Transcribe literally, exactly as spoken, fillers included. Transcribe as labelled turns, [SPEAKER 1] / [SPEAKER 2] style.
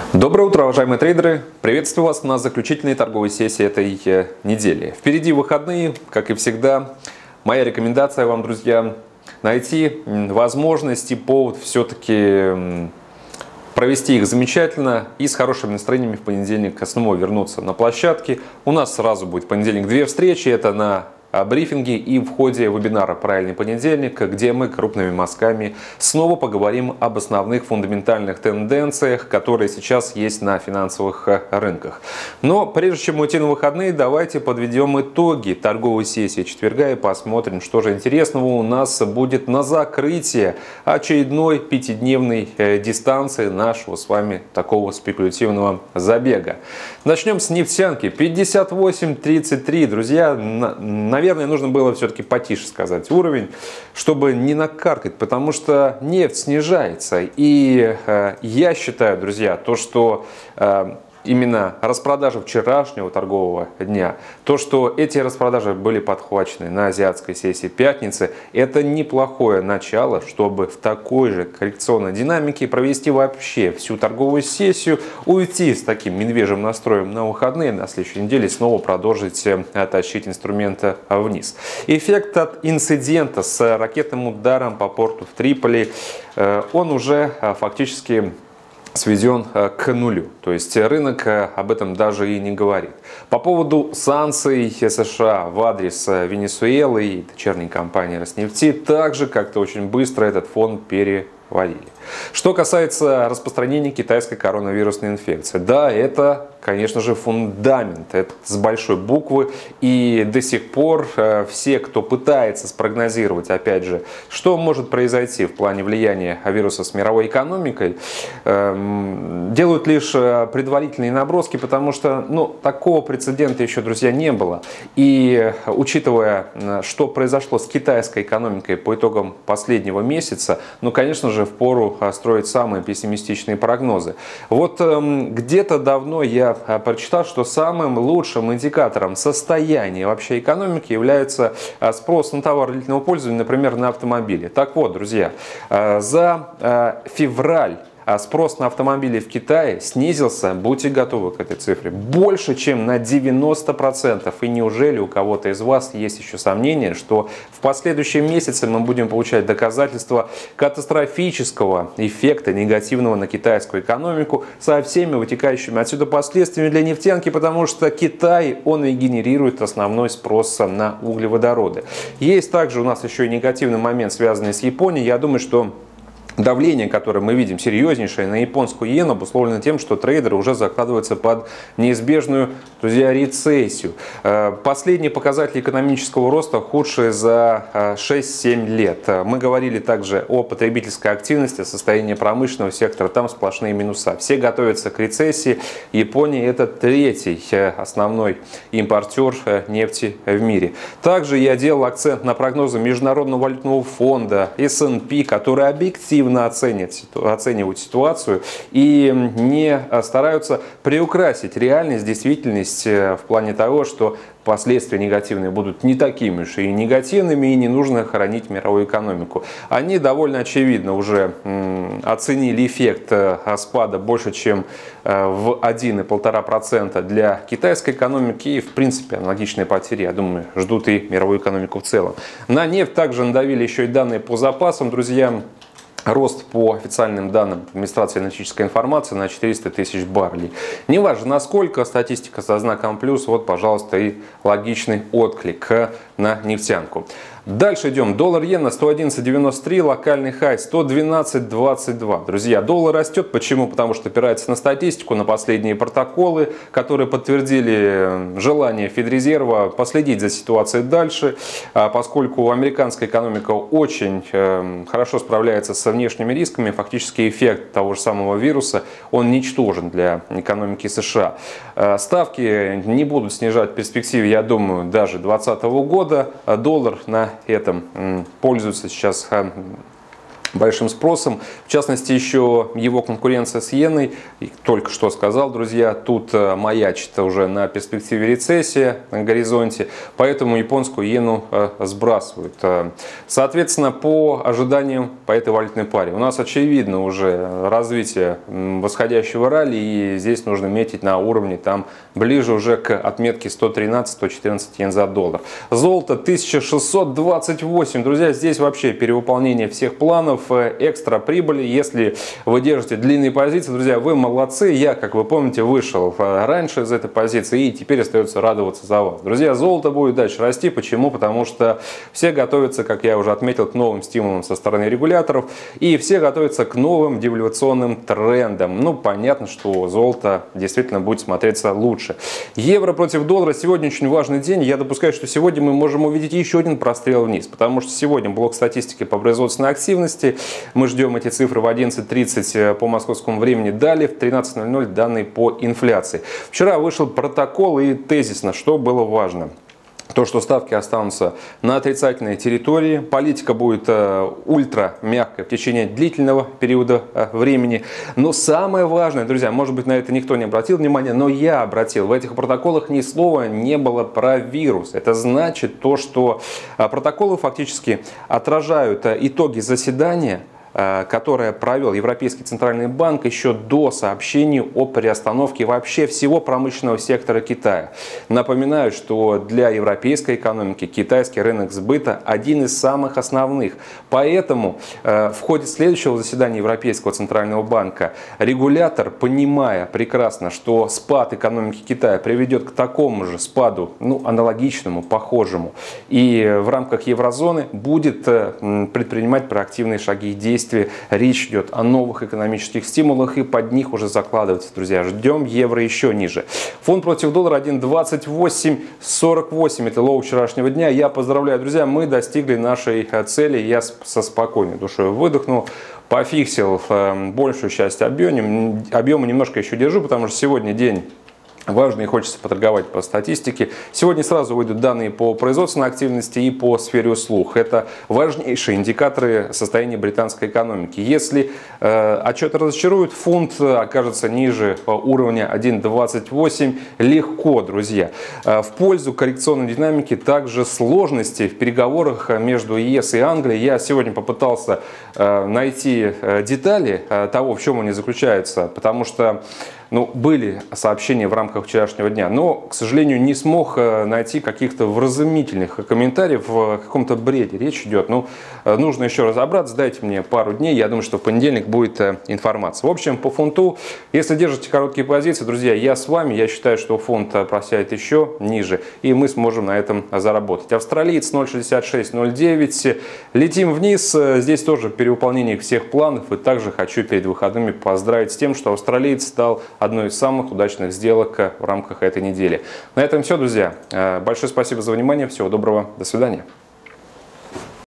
[SPEAKER 1] Доброе утро, уважаемые трейдеры! Приветствую вас на заключительной торговой сессии этой недели. Впереди выходные, как и всегда. Моя рекомендация вам, друзья, найти возможность и повод все-таки провести их замечательно и с хорошими настроениями в понедельник снова вернуться на площадке. У нас сразу будет в понедельник две встречи. Это на брифинге и в ходе вебинара «Правильный понедельник», где мы крупными мазками снова поговорим об основных фундаментальных тенденциях, которые сейчас есть на финансовых рынках. Но прежде чем уйти на выходные, давайте подведем итоги торговой сессии четверга и посмотрим, что же интересного у нас будет на закрытие очередной пятидневной дистанции нашего с вами такого спекулятивного забега. Начнем с нефтянки. пятьдесят восемь тридцать три, друзья. Наверное, нужно было все-таки потише сказать уровень, чтобы не накаркать, потому что нефть снижается. И э, я считаю, друзья, то, что э, именно распродажи вчерашнего торгового дня, то, что эти распродажи были подхвачены на азиатской сессии пятницы, это неплохое начало, чтобы в такой же коррекционной динамике провести вообще всю торговую сессию, уйти с таким медвежьим настроем на выходные, на следующей неделе снова продолжить тащить инструменты вниз. Эффект от инцидента с ракетным ударом по порту в Триполи, он уже фактически сведен к нулю. То есть рынок об этом даже и не говорит. По поводу санкций США в адрес Венесуэлы и дочерней компании Роснефти, также как-то очень быстро этот фон перевалили. Что касается распространения китайской коронавирусной инфекции, да, это, конечно же, фундамент, это с большой буквы, и до сих пор э, все, кто пытается спрогнозировать, опять же, что может произойти в плане влияния вируса с мировой экономикой, э, делают лишь предварительные наброски, потому что, ну, такого прецедента еще, друзья, не было. И учитывая, что произошло с китайской экономикой по итогам последнего месяца, ну, конечно же, впору строить самые пессимистичные прогнозы. Вот э, где-то давно я прочитал, что самым лучшим индикатором состояния вообще экономики является спрос на товары длительного пользования, например, на автомобили. Так вот, друзья, э, за э, февраль спрос на автомобили в Китае снизился, будьте готовы к этой цифре, больше, чем на девяносто процентов. И неужели у кого-то из вас есть еще сомнения, что в последующие месяцы мы будем получать доказательства катастрофического эффекта негативного на китайскую экономику со всеми вытекающими отсюда последствиями для нефтянки, потому что Китай, он и генерирует основной спрос на углеводороды. Есть также у нас еще и негативный момент, связанный с Японией. Я думаю, что давление, которое мы видим серьезнейшее на японскую иену, обусловлено тем, что трейдеры уже закладываются под неизбежную, друзья, рецессию. Последние показатели экономического роста худшие за шесть-семь лет. Мы говорили также о потребительской активности, состоянии промышленного сектора, там сплошные минуса. Все готовятся к рецессии. Япония — это третий основной импортер нефти в мире. Также я делал акцент на прогнозы Международного валютного фонда, эс энд пи, которые объективно Оценивают, оценивают ситуацию и не стараются приукрасить реальность, действительность в плане того, что последствия негативные будут не такими уж и негативными, и не нужно хоронить мировую экономику. Они довольно очевидно уже оценили эффект спада больше, чем в один и полтора процента для китайской экономики, и в принципе аналогичные потери, я думаю, ждут и мировую экономику в целом. На нефть также надавили еще и данные по запасам, друзья. Рост по официальным данным администрации аналитической информации на четыреста тысяч баррелей. Неважно насколько, статистика со знаком плюс, вот, пожалуйста, и логичный отклик на нефтянку. Дальше идем. Доллар-иена сто одиннадцать девяносто три, локальный хай сто двенадцать двадцать два. Друзья, доллар растет. Почему? Потому что опирается на статистику, на последние протоколы, которые подтвердили желание Федрезерва последить за ситуацией дальше, поскольку американская экономика очень хорошо справляется со внешними рисками. Фактически эффект того же самого вируса, он ничтожен для экономики США. Ставки не будут снижать в перспективе, я думаю, даже двадцатого года. Доллар на этом пользуется сейчас большим спросом. В частности, еще его конкуренция с иеной, только что сказал, друзья, тут маячит уже на перспективе рецессия на горизонте, поэтому японскую иену сбрасывают. Соответственно, по ожиданиям по этой валютной паре у нас очевидно уже развитие восходящего ралли, и здесь нужно метить на уровне там ближе уже к отметке сто тринадцать — сто четырнадцать йен за доллар. Золото тысяча шестьсот двадцать восемь, друзья, здесь вообще перевыполнение всех планов, экстра прибыли. Если вы держите длинные позиции, друзья, вы молодцы. Я, как вы помните, вышел раньше из этой позиции, и теперь остается радоваться за вас. Друзья, золото будет дальше расти. Почему? Потому что все готовятся, как я уже отметил, к новым стимулам со стороны регуляторов, и все готовятся к новым девальвационным трендам. Ну, понятно, что золото действительно будет смотреться лучше. Евро против доллара. Сегодня очень важный день. Я допускаю, что сегодня мы можем увидеть еще один прострел вниз, потому что сегодня блок статистики по производственной активности. Мы ждем эти цифры в одиннадцать тридцать по московскому времени. Далее в тринадцать ноль ноль данные по инфляции. Вчера вышел протокол, и тезисно, что было важно. То, что ставки останутся на отрицательной территории, политика будет э, ультра мягкая в течение длительного периода э, времени. Но самое важное, друзья, может быть, на это никто не обратил внимания, но я обратил. В этих протоколах ни слова не было про вирус. Это значит то, что э, протоколы фактически отражают э, итоги заседания, которое провел Европейский центральный банк еще до сообщений о приостановке вообще всего промышленного сектора Китая. Напоминаю, что для европейской экономики китайский рынок сбыта один из самых основных. Поэтому в ходе следующего заседания Европейского центрального банка регулятор, понимая прекрасно, что спад экономики Китая приведет к такому же спаду, ну, аналогичному, похожему, и в рамках еврозоны будет предпринимать проактивные шаги и действия. Речь идет о новых экономических стимулах, и под них уже закладывается, друзья. Ждем евро еще ниже. Фунт против доллара один двадцать восемь сорок восемь. Это лоу вчерашнего дня. Я поздравляю, друзья, мы достигли нашей цели. Я со спокойной душой выдохнул. Пофиксил большую часть объема. Объема немножко еще держу, потому что сегодня день важно и хочется поторговать по статистике. Сегодня сразу выйдут данные по производственной активности и по сфере услуг. Это важнейшие индикаторы состояния британской экономики. Если э, отчеты разочаруют, фунт окажется ниже уровня один двадцать восемь легко, друзья. Э, в пользу коррекционной динамики также сложности в переговорах между ЕС и Англией. Я сегодня попытался э, найти э, детали э, того, в чем они заключаются, потому что ну, были сообщения в рамках вчерашнего дня, но, к сожалению, не смог найти каких-то вразумительных комментариев, в каком-то бреде речь идет. Ну, нужно еще разобраться, дайте мне пару дней, я думаю, что в понедельник будет информация. В общем, по фунту, если держите короткие позиции, друзья, я с вами, я считаю, что фунт просядет еще ниже, и мы сможем на этом заработать. Австралиец ноль шестьдесят шесть ноль девять, летим вниз, здесь тоже перевыполнение всех планов, и также хочу перед выходными поздравить с тем, что австралиец стал одной из самых удачных сделок в рамках этой недели. На этом все, друзья. Большое спасибо за внимание. Всего доброго. До свидания.